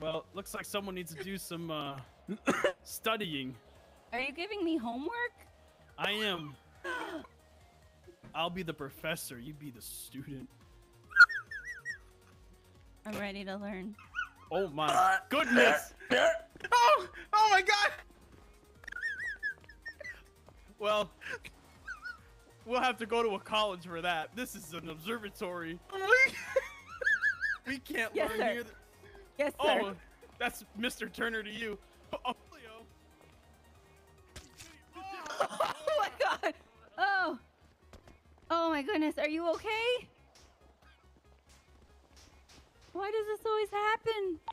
Well, looks like someone needs to do some studying. Are you giving me homework? I am. I'll be the professor. You be the student. I'm ready to learn. Oh my goodness! Oh my God! Well, we'll have to go to a college for that. This is an observatory. We can't Yes, learn sir. here. Yes, Oh, sir. that's Mr. Turner to you. Oh, Leo. Oh my God! Oh! Oh my goodness, are you okay? Why does this always happen?